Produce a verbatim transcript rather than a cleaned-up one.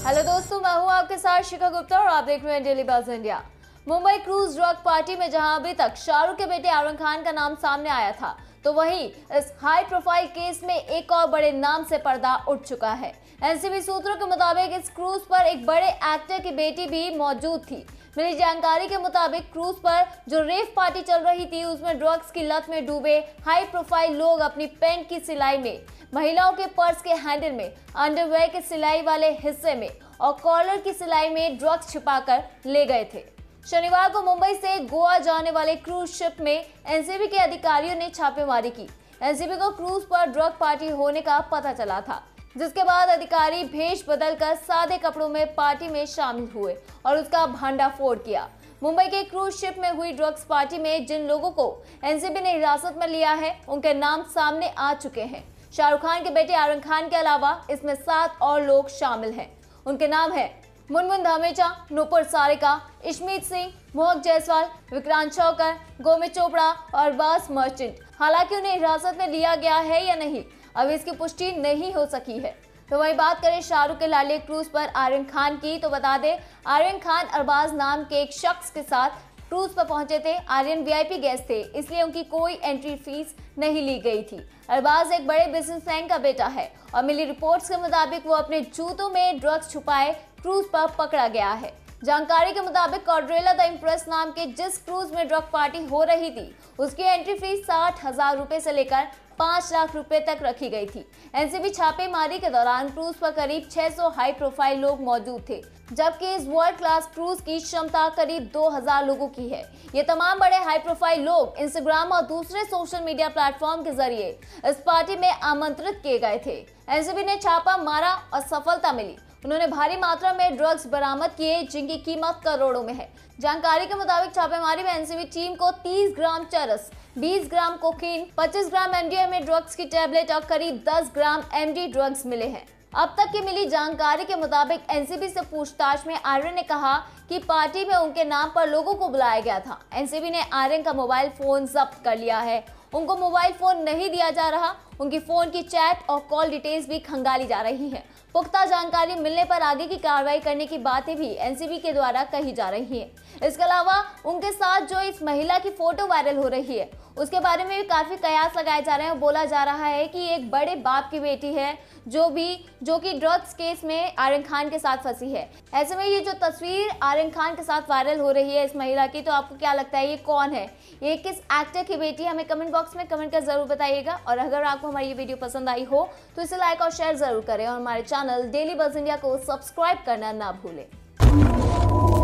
Hello दोस्तों, मैं हूं आपके साथ शिखा गुप्ता और आप देख रहे हैं daily buzz India. Mumbai cruise drug party में जहां अभी तक शाहरुख के बेटे आर्यन खान का नाम सामने आया था, तो वहीं इस हाई प्रोफाइल केस में एक और बड़े नाम से पर्दा उठ चुका है। एनसीबी सूत्रों के मुताबिक इस क्रूज पर एक बड़े एक्टर की बेटी भी मौजूद थी। मिली जानकारी के मुताबिक क्रूज पर जो रेव पार्टी चल रही थी, उसमें ड्रग्स की लत में डूबे हाई प्रोफाइल लोग अपनी पैंट की सिलाई में, महिलाओं के पर्स के हैंडल में, अंडरवेयर के सिलाई वाले हिस्से में और कॉलर की सिलाई में ड्रग्स छिपाकर ले गए थे। शनिवार को मुंबई से गोवा जाने वाले क्रूज शिप में एनसीबी के अधिकारियों ने छापेमारी की। एनसीबी को क्रूज पर ड्रग पार्टी होने का पता चला था, जिसके बाद अधिकारी भेष बदलकर सादे कपड़ों में पार्टी में शामिल हुए और उसका भंडाफोड़ किया। मुंबई के क्रूज शिप में हुई ड्रग्स पार्टी में जिन लोगों को एनसीबी ने हिरासत में लिया है, उनके नाम सामने आ चुके हैं। शाहरुख खान के बेटे आर्यन खान के अलावा इसमें सात और लोग शामिल हैं। उनके नाम है मुनमुन धामेचा, नूपुर सारिका, इशमीत सिंह, मोहक जायसवाल, विक्रांत शौकर, गोमित चोपड़ा और बास मर्चेंट। हालांकि उन्हें हिरासत में लिया गया है या नहीं, अब इसकी पुष्टि नहीं हो सकी है। तो वही बात करें शाहरुख के लाले क्रूज पर आर्यन खान की, तो बता दें आर्यन खान अरबाज नाम के एक शख्स के साथ क्रूज पर पहुंचे थे। आर्यन वीआईपी गेस्ट थे, इसलिए उनकी कोई एंट्री फीस नहीं ली गई थी। अरबाज एक बड़े बिजनेसमैन का बेटा है और मिली रिपोर्ट्स के मुताबिक वो अपने जूतों में ड्रग्स छुपाए क्रूज पर पकड़ा गया है। जानकारी के मुताबिक कॉड्रेला द इम्प्रेस नाम के जिस क्रूज में ड्रग पार्टी हो रही थी, उसकी एंट्री फीस साठ हजार रुपए से लेकर पाँच लाख रुपए तक रखी गई थी। एनसीबी छापेमारी के दौरान क्रूज पर करीब छह सौ हाई प्रोफाइल लोग मौजूद थे, जबकि इस वर्ल्ड क्लास क्रूज की क्षमता करीब दो हज़ार लोगों की है। ये तमाम बड़े हाई प्रोफाइल लोग इंस्टाग्राम और दूसरे सोशल मीडिया प्लेटफॉर्म के जरिए इस पार्टी में आमंत्रित किए गए थे। एनसीबी ने छापा मारा और सफलता मिली। उन्होंने भारी मात्रा में ड्रग्स बरामद किए, जिनकी कीमत करोड़ों में है। जानकारी के मुताबिक छापेमारी में एनसीबी टीम को तीस ग्राम चरस, बीस ग्राम कोकीन, पच्चीस ग्राम एमडीएमए ड्रग्स की टैबलेट और करीब दस ग्राम एमडी ड्रग्स मिले हैं। अब तक की मिली जानकारी के मुताबिक एनसीबी से पूछताछ में आर्यन ने कहा कि पार्टी में उनके नाम पर लोगों को बुलाया गया था। एनसीबी ने आर्यन का मोबाइल फोन जब्त कर लिया है। उनको मोबाइल फोन नहीं दिया जा रहा, उनकी फोन की चैट और कॉल डिटेल्स भी खंगाली जा रही है। पुख्ता जानकारी मिलने पर आगे की कार्रवाई करने की बातें भी एनसीबी के द्वारा कही जा रही है। इसके अलावा उनके साथ जो इस महिला की फोटो वायरल हो रही है, उसके बारे में भी काफी कयास लगाए जा रहे हैं। बोला जा रहा है कि एक बड़े बाप की बेटी है जो भी जो कि ड्रग्स केस में आर्यन खान के साथ फंसी है। ऐसे में ये जो तस्वीर आर्यन खान के साथ वायरल हो रही है इस महिला की, तो आपको क्या लगता है ये कौन है, ये किस एक्टर की बेटी है? हमें कमेंट बॉक्स में कमेंट कर जरूर बताइएगा। और अगर आपको हमारी ये वीडियो पसंद आई हो तो इसे लाइक और शेयर जरूर करें और हमारे चैनल डेली बज़ इंडिया को सब्सक्राइब करना ना भूलें।